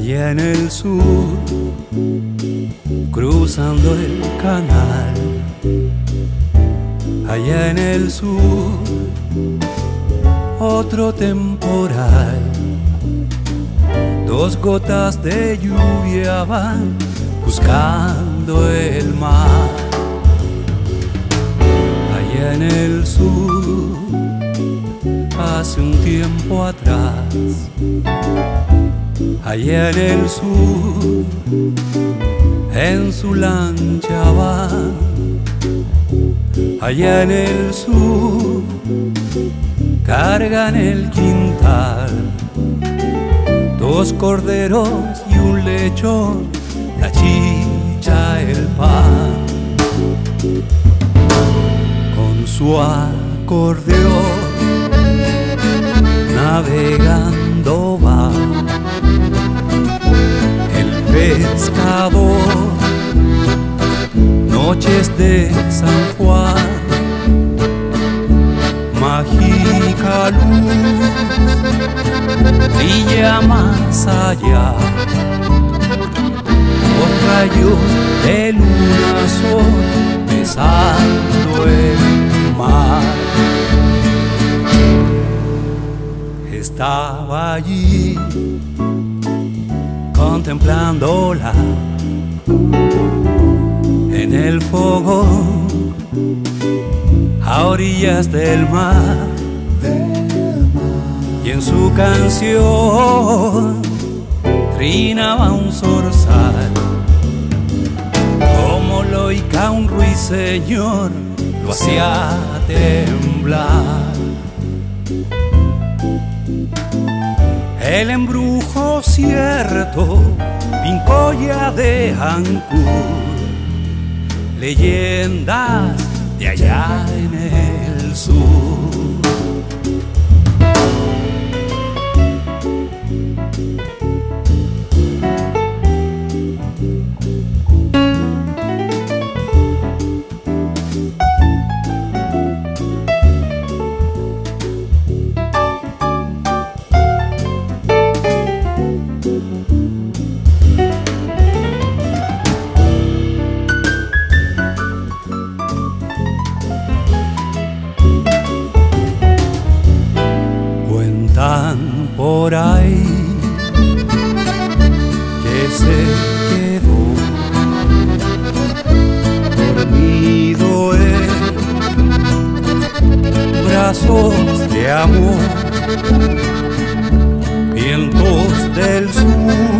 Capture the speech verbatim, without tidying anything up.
allá en el sur, cruzando el canal. Allá en el sur, otro temporal. Dos gotas de lluvia van buscando el mar. Allá en el sur, hace un tiempo atrás. Allá en el sur, en su lancha van. Allá en el sur, cargan el quintal. Dos corderos y un lechón, la chicha, el pan. Con su acordeón, navegando va el pescador. Noches de San Juan, mágica luz, brilla más allá. Los rayos de luna son besando el mar. Estaba allí contemplándola en el fogón, a orillas del mar, y en su canción trinaba un zorzal. Como loica un ruiseñor lo hacía temblar. El embrujo cierto, Pincoya de Ancud, leyendas de allá en el sur. Por ahí que se quedó dormido en brazos de amor, vientos del sur